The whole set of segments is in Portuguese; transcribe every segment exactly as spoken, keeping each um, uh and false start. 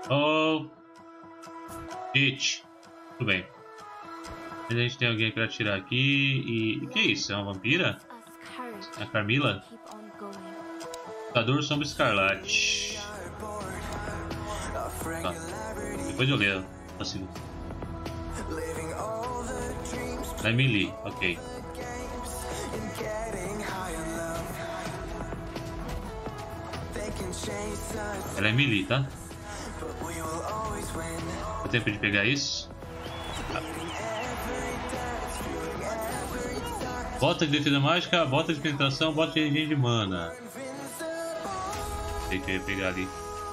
Oh. It. Tudo bem. Mas a gente tem alguém pra atirar aqui e... Que é isso? É uma vampira? É a Carmila? Lutador Sombra Escarlate. Tá. Depois eu leio. Assim. É melee, ok. Ela é melee, tá? Dá tempo de pegar isso? Tá. Bota de defesa mágica, bota de penetração, bota de energia de mana. Sei que eu ia pegar ali.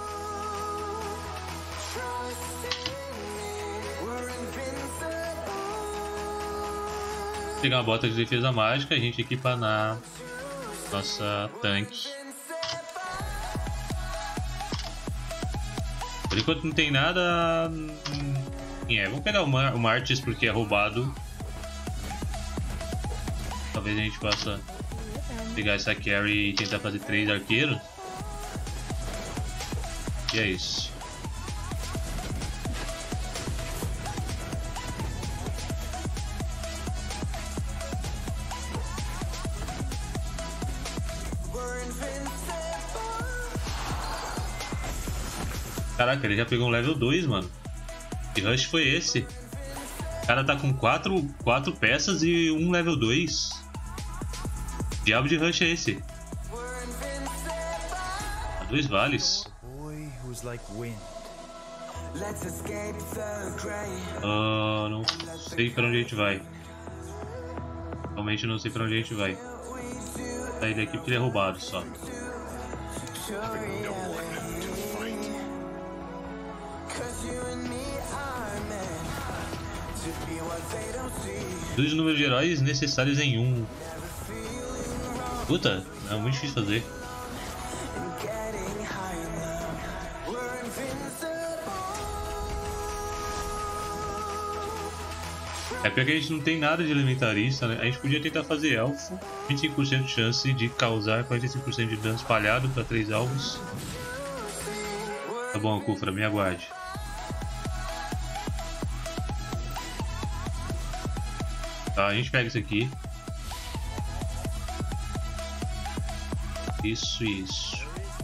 Vou pegar uma bota de defesa mágica, a gente equipa na nossa tanque. Por enquanto não tem nada. É, vamos pegar o, Mar o Martis porque é roubado. Talvez a gente possa pegar essa carry e tentar fazer três arqueiros. E é isso. Caraca, ele já pegou um level dois, mano. Que rush foi esse? O cara tá com quatro, quatro peças e um level dois. Diabo de rush é esse? Há dois vales. Ah, não sei pra onde a gente vai. Realmente não sei pra onde a gente vai. Sair daqui porque ele é roubado só. Dois números de heróis necessários em um. Puta, é muito difícil fazer. É porque a gente não tem nada de elementarista, né? A gente podia tentar fazer elfo. vinte e cinco por cento de chance de causar quarenta e cinco por cento de dano espalhado para três alvos. Tá bom, Kufra, me aguarde. Tá, a gente pega isso aqui. Isso, isso.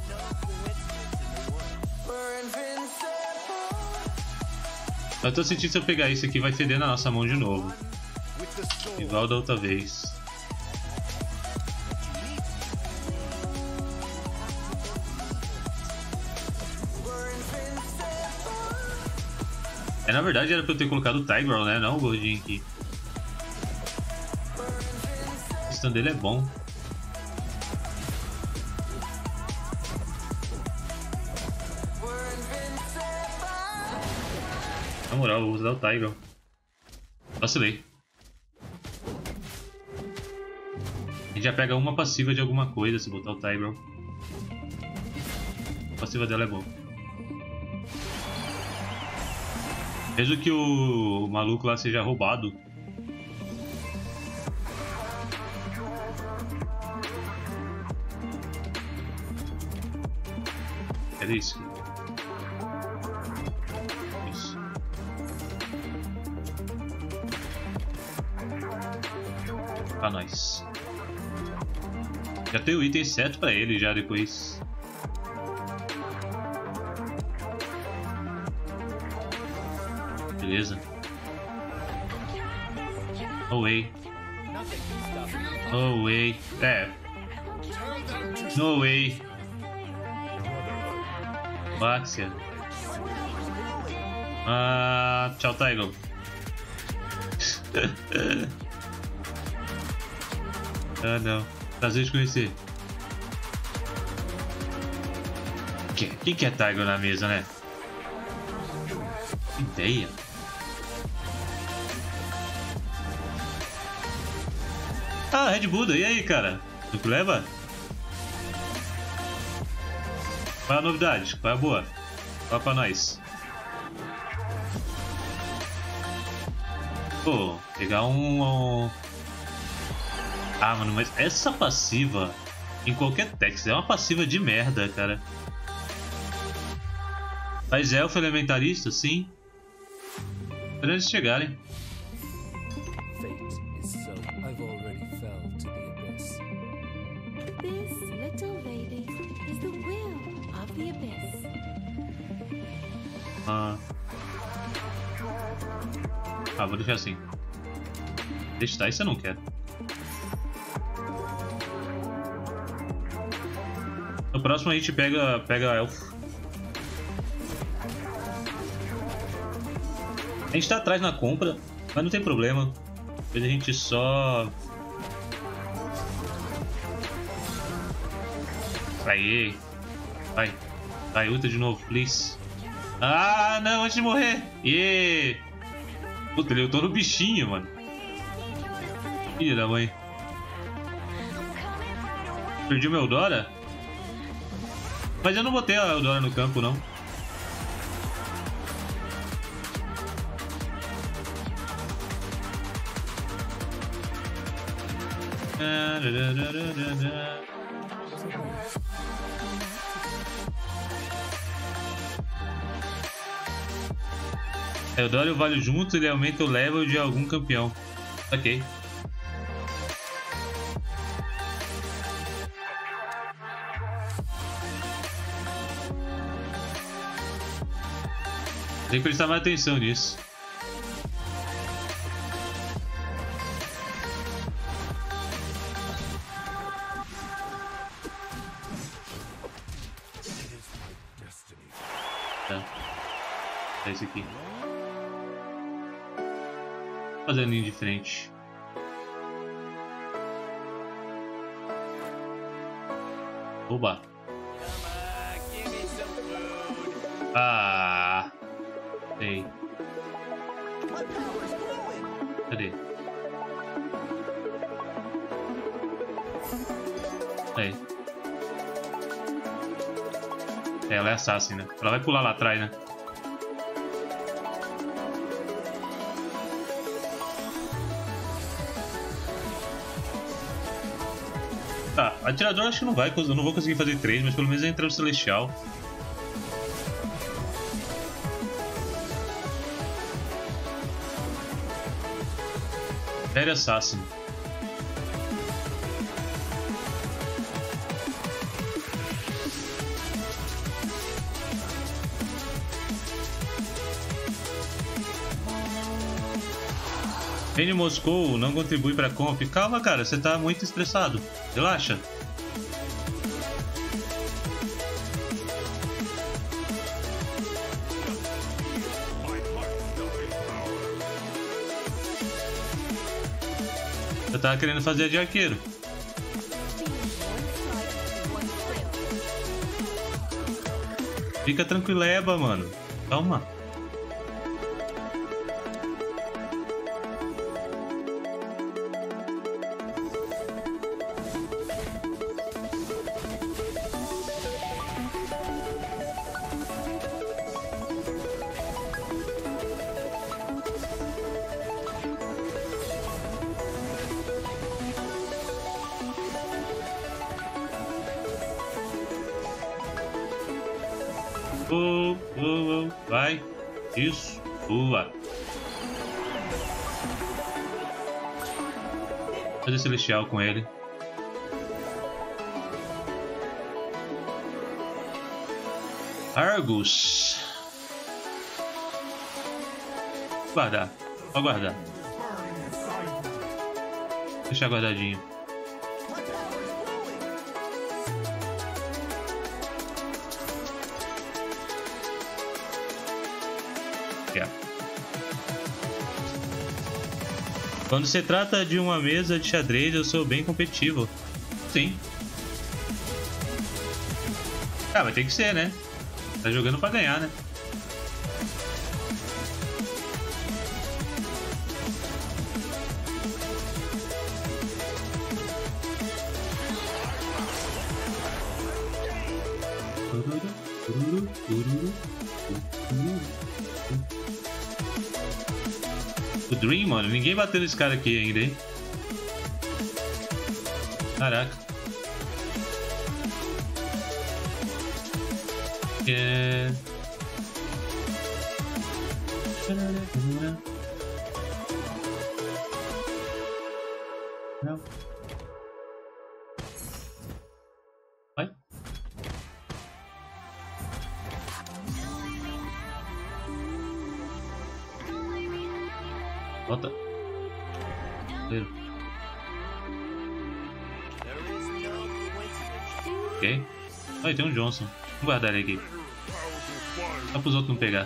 Eu tô sentindo que se eu pegar isso aqui vai feder na nossa mão de novo. Igual da outra vez. É, na verdade era pra eu ter colocado o Tigreal, né? Não o gordinho aqui. O stun dele é bom. Na moral, eu vou usar o Tigreal. Vacilei. A gente já pega uma passiva de alguma coisa se botar o Tigreal. A passiva dela é boa. Mesmo que o maluco lá seja roubado. Era isso. Isso. Ah, nice. Já tem o item certo pra ele já depois. Beleza. No way. No way. É. No way. Baxia. Ah, tchau, Tigreal. Ah, não. Prazer de conhecer. Quem que é Tigreal na mesa, né? Que ideia. Ah, Red Buda, e aí, cara? Tu que leva? Qual é a novidade? Qual é a boa? Fala pra nós. Pô, pegar um, um... Ah, mano, mas essa passiva em qualquer texto é uma passiva de merda, cara. Faz elfo elementarista, sim. Para eles chegarem. Ah. ah, vou deixar assim. Testar isso eu não quero. No próximo a gente pega, pega elfo. A gente tá atrás na compra, mas não tem problema. Depois a gente só... Aí. Vai. Vai, ulta de novo, please. Ah, não, antes de morrer. Yeah. Puta, ele lutou no bichinho, mano. Filha da mãe. Perdi o meu Eudora? Mas eu não botei a Eudora no campo, não. Eudora e o Vale juntos, ele aumenta o level de algum campeão. Ok. Tem que prestar mais atenção nisso. Tá. É esse aqui. Fazer a linha de frente. Oba. Ah. Ei. Cadê? Aí. É, ela é assassin, né? Ela vai pular lá atrás, né? Tá, atirador acho que não vai, eu não vou conseguir fazer três, mas pelo menos entrar no Celestial. Fairy Assassin. N Moscou não contribui pra comp. Calma, cara, você tá muito estressado. Relaxa. Eu tava querendo fazer a de arqueiro. Fica tranquileba, mano. Calma. Oh, oh, oh. Vai. Isso. Boa. Fazer celestial com ele. Argus. Guardar. Pode guardar. Deixar guardadinho. Quando se trata de uma mesa de xadrez, eu sou bem competitivo. Sim. Ah, mas tem que ser, né? Tá jogando pra ganhar, né? O Dream, mano, ninguém bateu nesse cara aqui ainda, hein? Caraca. É... Não. Vai. Volta. Ok. Aí tem um Johnson. Vou guardar ele aqui. Só para os outros não pegar.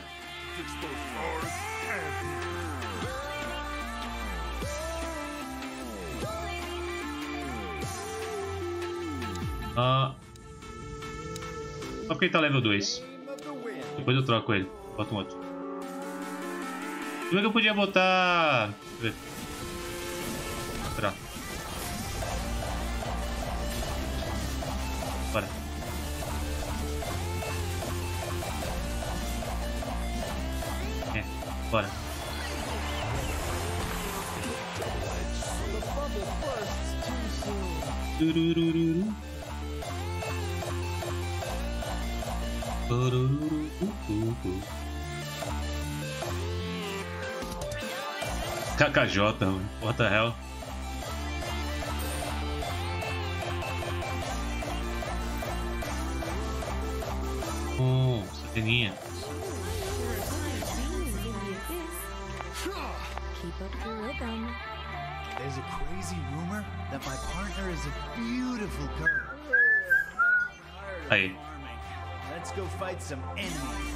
Ah. Só porque ele tá level dois. Depois eu troco ele. Bota um outro. Como é que eu podia botar... Deixa eu ver. Esperar. Bora. É, bora. Turururu. Turururu. K K J, mano. What the hell? Oh, sateninha. There's a crazy rumor that my partner is a beautiful girl. Aí. Let's go fight some enemies.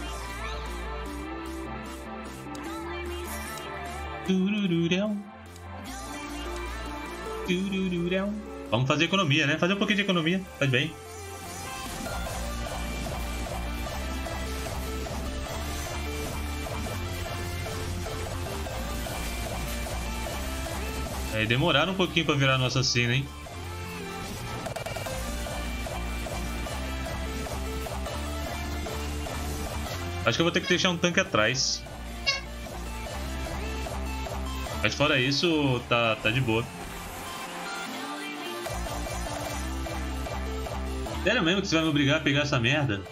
Vamos fazer economia, né? Fazer um pouquinho de economia, faz bem. É, demoraram um pouquinho pra virar no assassino, hein? Acho que eu vou ter que deixar um tanque atrás. Mas fora isso, tá, tá de boa. Sério mesmo que você vai me obrigar a pegar essa merda?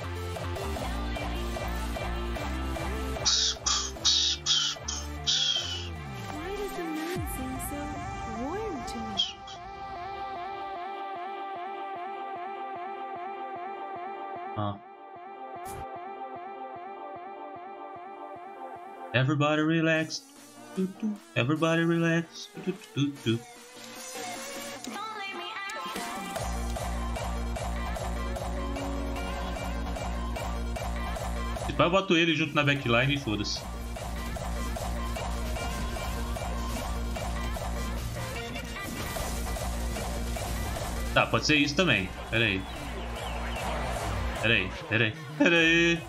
Ah. Everybody relax. Everybody relax. Depois eu boto ele junto na backline e foda-se. Tá, pode ser isso também. Pera aí. Pera aí, pera aí, pera aí.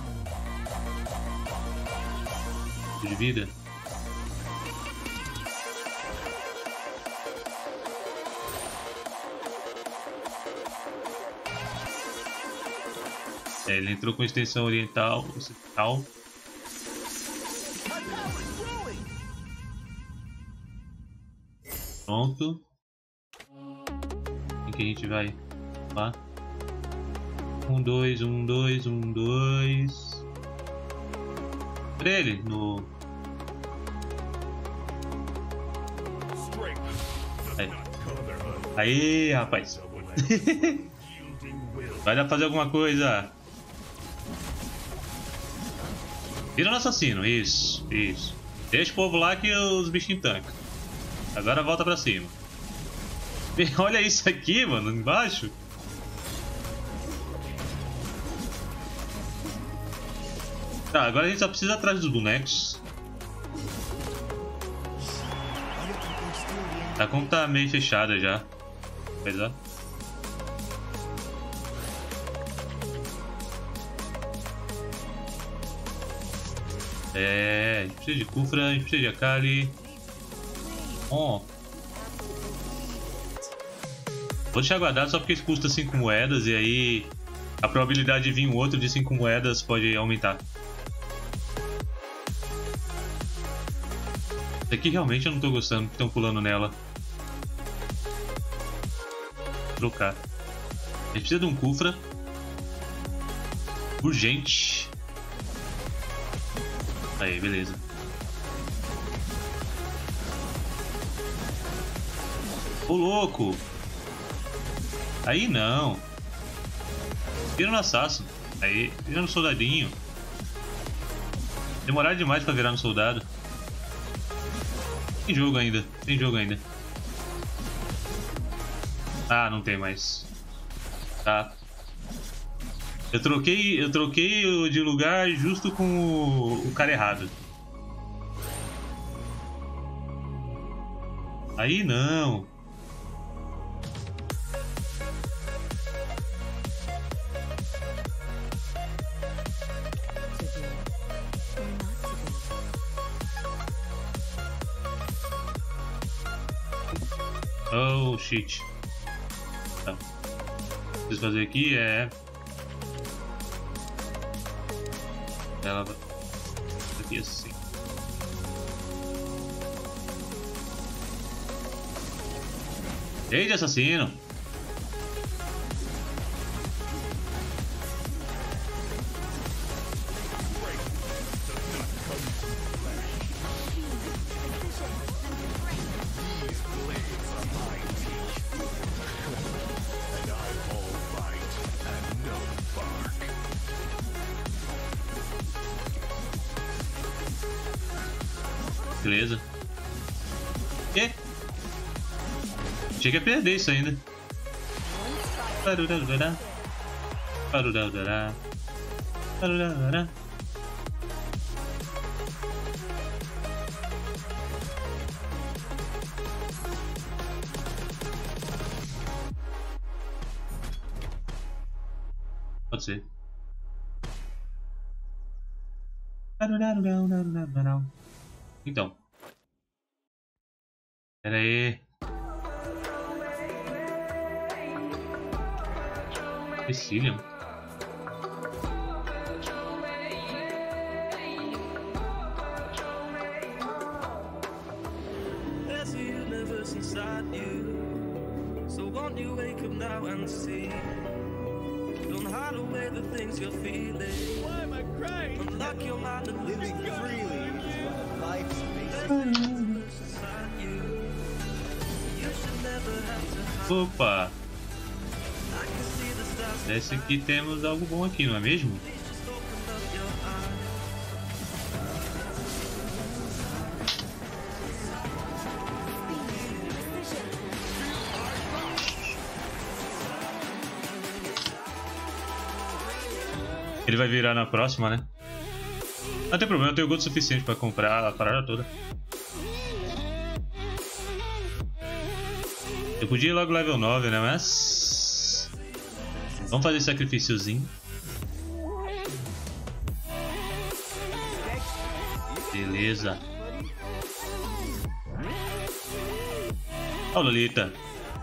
De vida. É, ele entrou com extensão oriental, ocidental. Pronto. Em que a gente vai? Lá. Um, dois, um, dois, um, dois. Pra ele no. Aí, aí rapaz. Vai dar pra fazer alguma coisa. Vira no assassino, isso, isso. Deixa o povo lá que os bichinhos tancam. Agora volta pra cima. Olha isso aqui, mano, embaixo. Tá, agora a gente só precisa atrás dos bonecos. A conta tá meio fechada já. Apesar. É, a gente precisa de Kufra, a gente precisa de Akali. Ó. Vou deixar guardado só porque isso custa cinco moedas e aí a probabilidade de vir um outro de cinco moedas pode aumentar. Isso aqui realmente eu não tô gostando que estão pulando nela. Vou trocar. A gente precisa de um Kufra. Aí, beleza. Ô, louco! Aí não. Vira no assassino. Aí, vira no soldadinho. Demorar demais pra virar no soldado. Tem jogo ainda. Tem jogo ainda. Ah, não tem mais. Tá. Eu troquei, eu troquei de lugar justo com o, o cara errado. Aí não. Oh, shit. Tá. Preciso fazer aqui é... Ela vai... Aqui assim. Ei, de assassino! Beleza. Que? Achei que ia perder isso ainda. Parurará. Parurará. Parurará. Pode ser. Então. Pera aí. Cecília. There's a universe inside you. So won't you wake up now and see? Don't hide away the things you're feeling. Why am I crying? Unlock your mind and living freely. Life's Opa! Parece que temos algo bom aqui, não é mesmo? Ele vai virar na próxima, né? Não tem problema, eu tenho gosto suficiente pra comprar a parada toda. Eu podia ir logo level nove, né? Mas... vamos fazer esse sacrifíciozinho. Beleza. Ó, oh, Lolita.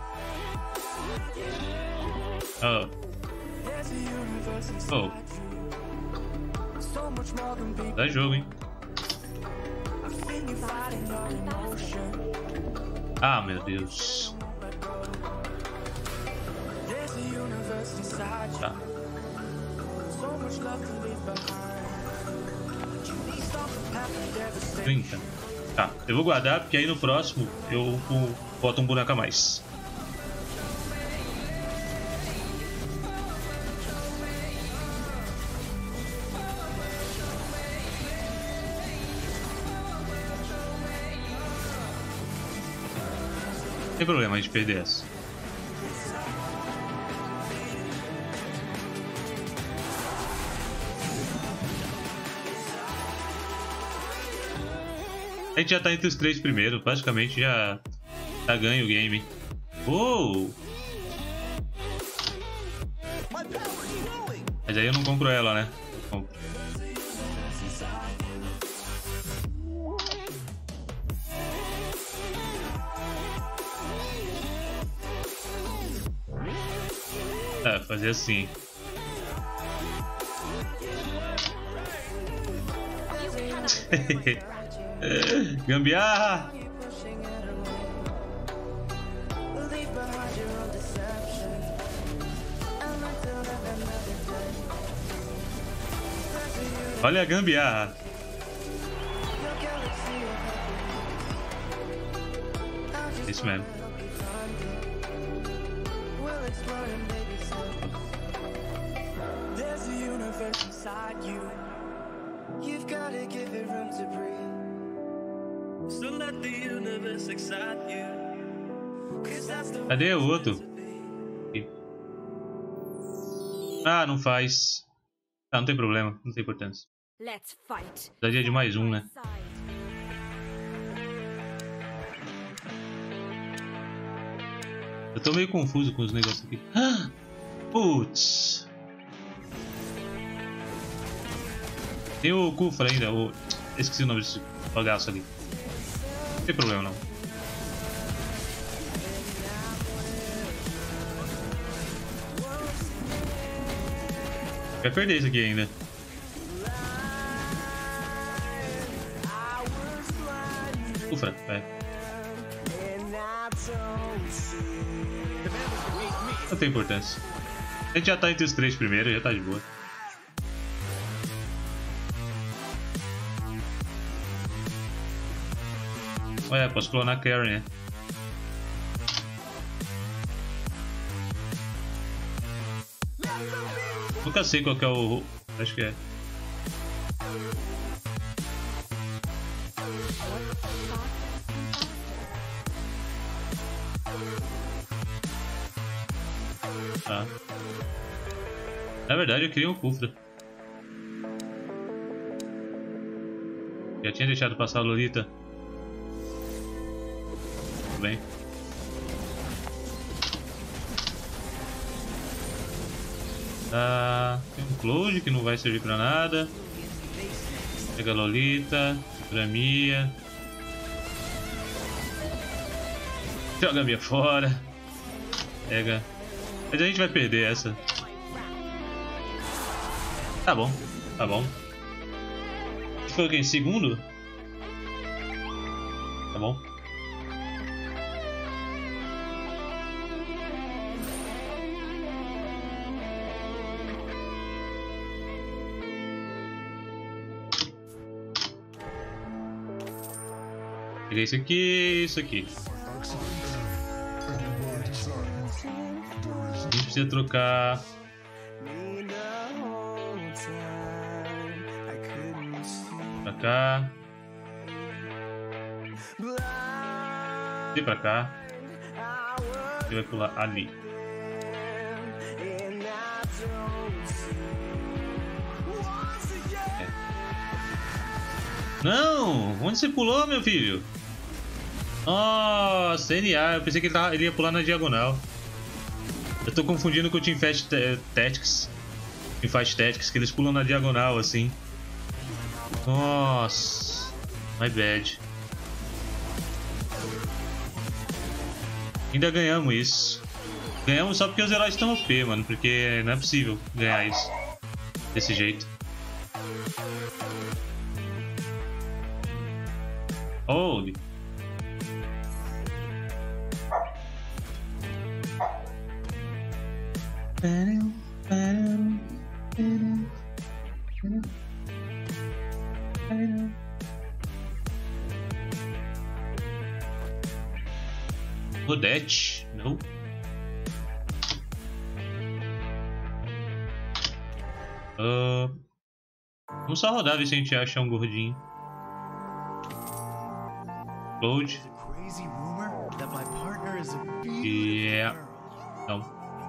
Oh. Oh. Dá jogo, hein? Ah, meu Deus. Tá. trinta. Tá, eu vou guardar porque aí no próximo eu boto um boneco a mais. Não tem problema a gente perder essa. A gente já tá entre os três primeiros, praticamente já tá ganho o game. Uou! Mas aí eu não compro ela, né? Compro. Tá, fazer assim. Gambiarra! Olha a gambiarra! É isso mesmo. Cadê o outro? Aqui. Ah, não faz. Ah, não tem problema, não tem importância. Precisaria de mais um, né? Eu tô meio confuso com os negócios aqui. Ah! Putz! Tem o Kufra ainda, o... esqueci o nome desse bagaço ali. Não tem problema não. Vai perder isso aqui ainda. Kufra, vai. Não tem importância. A gente já tá entre os três primeiros, já tá de boa. Olha, posso clonar a Carrie, né? Nunca sei qual que é o... acho que é. Ah. Na verdade eu queria um Kufra. Já tinha deixado passar a Lolita. Tudo bem. Ah, tem um Cloud que não vai servir pra nada. Pega a Lolita, pra Mia. Joga a Mia fora. Pega. Mas a gente vai perder essa. Tá bom, tá bom. Foi o que? Em segundo? Tá bom. Peguei isso aqui, isso aqui. A gente precisa trocar. Pra cá. E pra cá. E vai pular ali. É. Não! Onde você pulou, meu filho? Nossa, N A. Eu pensei que ele, tava, ele ia pular na diagonal. Eu tô confundindo com o Teamfight Tactics. Teamfight Tactics, que eles pulam na diagonal assim. Nossa, my bad. Ainda ganhamos isso. Ganhamos só porque os heróis estão O P, mano. Porque não é possível ganhar isso desse jeito. Holy. Odette, não. Uh, vamos só rodar, ver se a gente acha um gordinho. Load. Yeah. Não.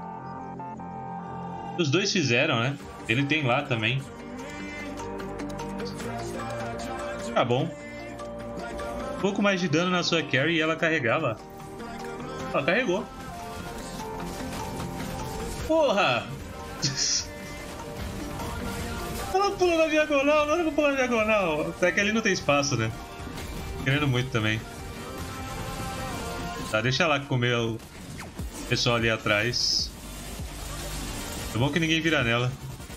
Os dois fizeram, né? Ele tem lá também. Tá bom. Um pouco mais de dano na sua carry e ela carregava. Ela carregou. Porra! Ela pula na diagonal, não era pra pular na diagonal. Até que ali não tem espaço, né? Querendo muito também. Tá, deixa lá comer o pessoal ali atrás. É bom que ninguém vira nela.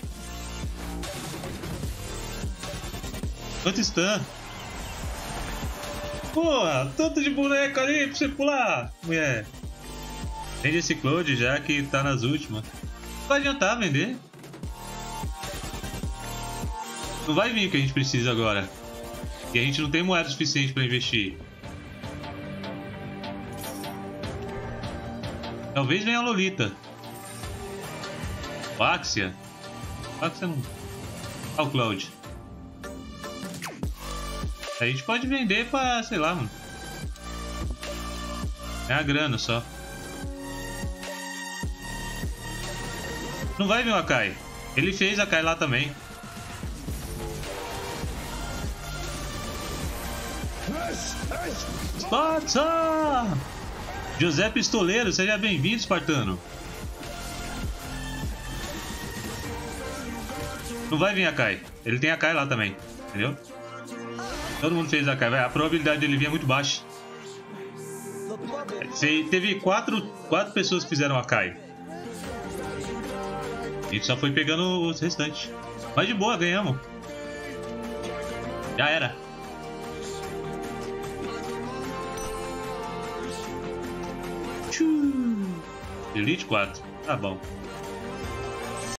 Quanto stun? Porra, tanto de boneco ali pra você pular, mulher. Vende esse Cloud já que tá nas últimas. Não vai adiantar vender. Não vai vir o que a gente precisa agora. E a gente não tem moeda suficiente pra investir. Talvez venha a Lolita. O Axia. O Axia não... Ah, o Cloud. A gente pode vender pra, sei lá, mano. É a grana só. Não vai vir o Akai. Ele fez a Akai lá também. Esparta! José Pistoleiro, seja bem-vindo, espartano. Não vai vir a Akai. Ele tem a Akai lá também, entendeu? Todo mundo fez a Akai. A probabilidade dele vir é muito baixa. Teve quatro, quatro pessoas que fizeram a Akai. A gente só foi pegando os restantes. Mas de boa, ganhamos. Já era. Elite quatro. Tá bom.